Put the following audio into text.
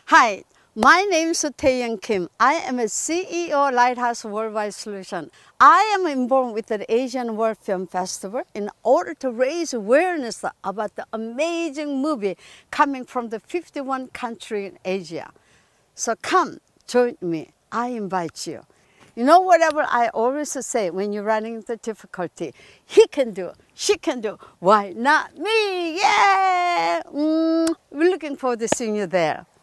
Hi, my name is Tae Yun Kim. I am a CEO Lighthouse Worldwide Solution. I am involved with the Asian World Film Festival in order to raise awareness about the amazing movie coming from the 51 countries in Asia. So come, join me. I invite you. You know, whatever I always say when you're running into difficulty, he can do, she can do, why not me? Yeah! We're looking forward to seeing you there.